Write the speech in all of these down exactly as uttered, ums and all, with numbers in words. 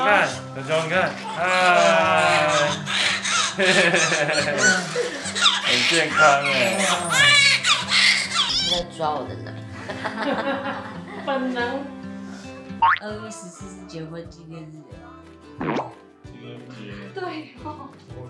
看，小熊，你看，啊，很健康哎。 你在抓我的奶。 本能。 二月十四是结婚纪念日。 情人节。 对哦。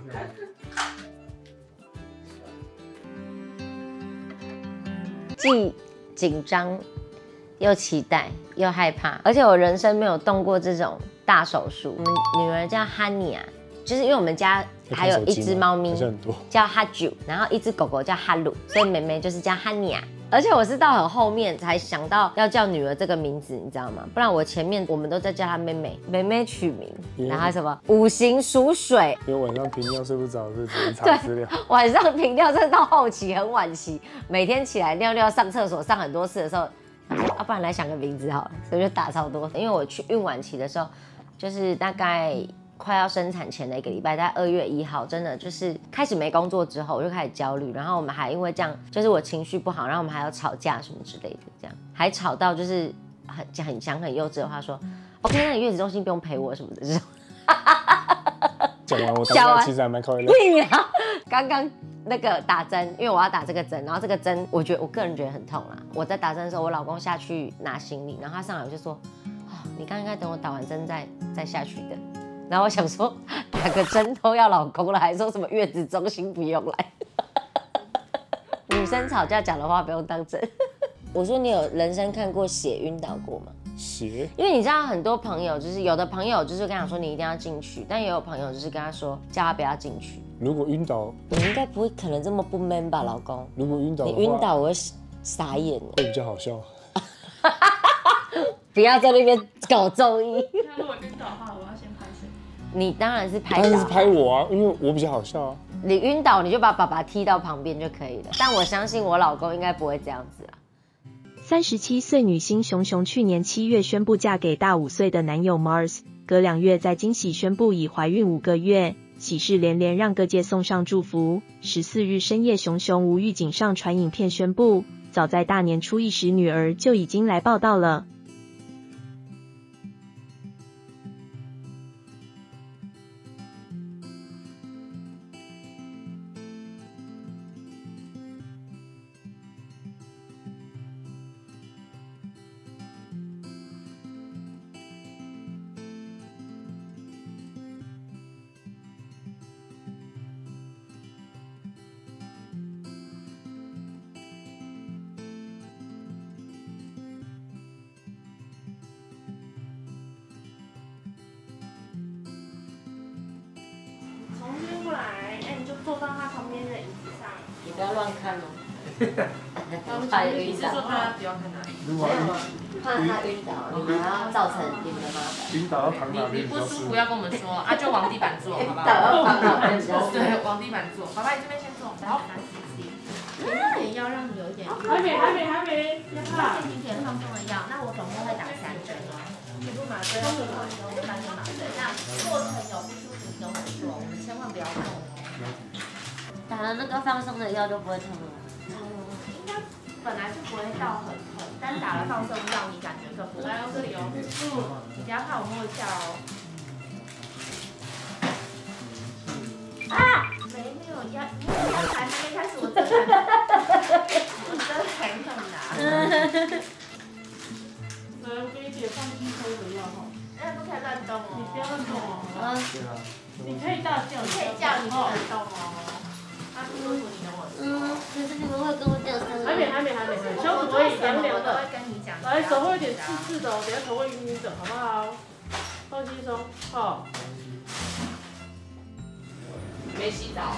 既紧张又期待又害怕，而且我人生没有动过这种大手术。我们女儿叫 Honey 啊，就是因为我们家还有一只猫咪叫哈啾，然后一只狗狗叫哈鲁，所以妹妹就是叫 Honey 啊。而且我是到很后面才想到要叫女儿这个名字，你知道吗？不然我前面我们都在叫她妹妹，妹妹取名，然后什么五行属水， 因为晚上频尿睡不着，就只能查资料。 晚上频尿真的到后期很晚期，每天起来尿尿上厕所上很多次的时候，想说啊，不然来想个名字好了，所以就打超多。因为我去孕晚期的时候，就是大概快要生产前的一个礼拜，在二月一号，真的就是开始没工作之后，我就开始焦虑，然后我们还因为这样，就是我情绪不好，然后我们还要吵架什么之类的，这样还吵到就是很很讲很幼稚的话说 ，OK， 那你月子中心不用陪我什么的这种。 讲完我当时其实还蛮快乐。 对呀，刚刚那个打针，因为我要打这个针，然后这个针我觉得我个人觉得很痛啦。我在打针的时候，我老公下去拿行李，然后他上来我就说，哦，你刚刚应该等我打完针再再下去的。然后我想说，打个针都要老公了，还说什么月子中心不用来？女生吵架讲的话不用当真。我说你有人生看过血晕倒过吗？ 血？ 因为你知道很多朋友，就是有的朋友就是跟他说你一定要进去，但也有朋友就是跟他说叫他不要进去。 如果晕倒， 你应该不会可能这么不 man 吧，老公？ 如果晕倒， 你晕倒我会傻眼， 会比较好笑。 不要在那边搞综艺。 那如果晕倒的话，我要先拍谁？ 你当然是拍， 当然是拍我啊，因为我比较好笑啊。 你晕倒你就把爸爸踢到旁边就可以了，但我相信我老公应该不会这样子啊。 三十七岁女星熊熊去年七月宣布嫁给大五岁的男友 Mars， 隔两月在惊喜宣布已怀孕五个月，喜事连连让各界送上祝福。十四日深夜，熊熊无预警上传影片宣布，早在大年初一时，女儿就已经来报道了。 从这边过来，哎，你就坐到他旁边的椅子上。 你不要乱看哦。 怕晕倒。你是说他不要看哪里？ 如果怕他晕倒，你们要造成你们的麻烦。 晕倒要躺哪边？ 你不舒服要跟我们说啊，就往地板坐，好不好？ 倒要躺哪边比较舒服？ 对，往地板坐。爸爸，你这边先坐，然后拿洗洗。 也要让你有一点， 还没，还没，还没，要怕。 进行点放松的药，那我总共会打三针哦。 你不麻醉， 都有麻醉，我三针麻醉。那过程有不舒服跟我说，我们千万不要动哦。 打了那个放松的药就不会痛了。 嗯，应该本来就不会到很痛，但打了放松药，你感觉更不会。 来，这里哦。嗯， 你不要怕，我摸一下哦。啊！没没有药，还没开始，我真的，我真的很痛的。 来，我给你姐放轻松的药哈。 哎，不可以乱动哦。 你不要乱动哦。 嗯。 你可以大叫， 你可以叫，你不能动哦。他不舒服，你跟我说。 嗯，可是你们会跟我讲声音。 还没，还没，还没，胸口会凉凉的。 我会跟你讲。 来，手会有点刺刺的哦，等下头会晕晕的，好不好？放轻松，好。没洗澡。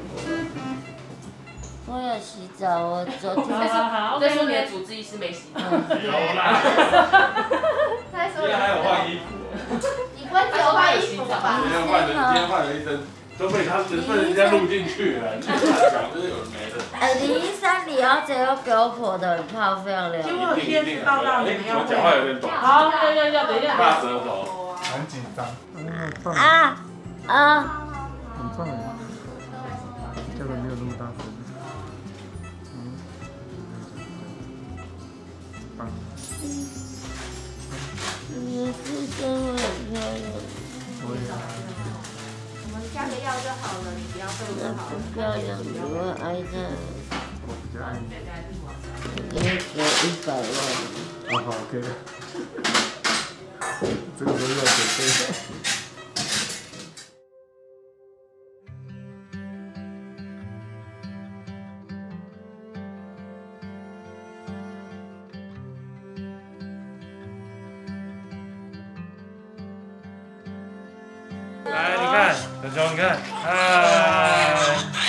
我有洗澡，我昨天。 好好， 再说你的主治医师没洗澡。 有啦。 他说今天还有换衣服。 你不会只有换衣服吧？ 今天换了，今天换了一身，都被他们被人家录进去了。你讲就是有没的。 哎，零一三里要只有给我婆的泡非常凉。 结果贴纸到到你们要我讲话有点短。 好，要要要，等一下。 大舌头。 很紧张。 啊啊！ 很棒哎，叫的没有那么大声。嗯，棒。 你是真的很漂亮。 要对我好。 漂亮，我爱她。 我比较爱你。 给你给一百万。 哦，好 ，OK 的。这个都要准备。 来，你看，小熊，你看，嗨，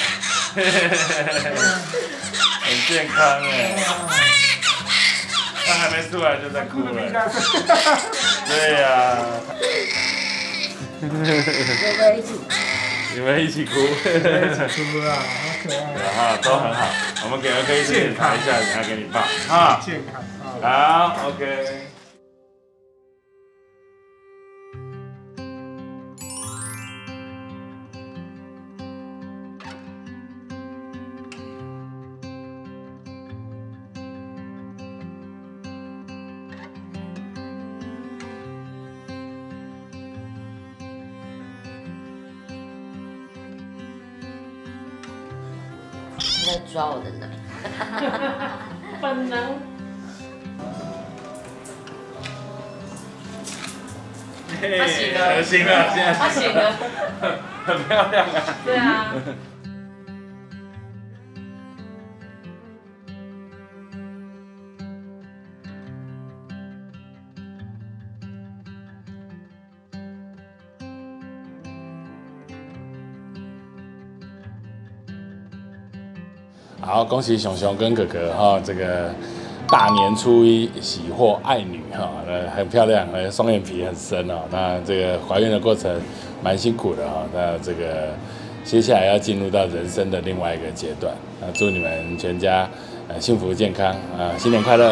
很健康哎。他还没出来就在哭了。对呀。 要不要一起？ 你们一起哭。 一起哭啊，好可爱。 哈，都很好。我们给儿科医生检查一下，等下给你抱。啊， 健康。好 ，OK。 在抓我的奶。 本能。 他醒了，醒了，现在他醒了， 很漂亮啊。 对啊。 好，恭喜熊熊跟哥哥哈，这个大年初一喜获爱女哈，那很漂亮，呃，双眼皮很深哦。那这个怀孕的过程蛮辛苦的哈，那这个接下来要进入到人生的另外一个阶段。那祝你们全家呃幸福健康啊，新年快乐！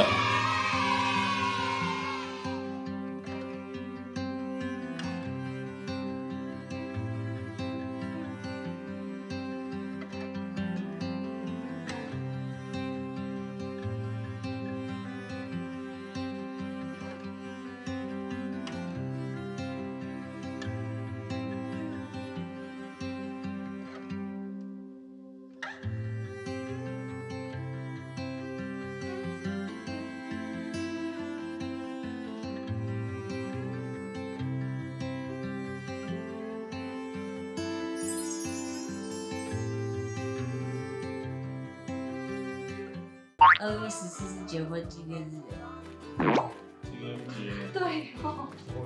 二月十四是结婚纪念日。 情人节。 对哦。 我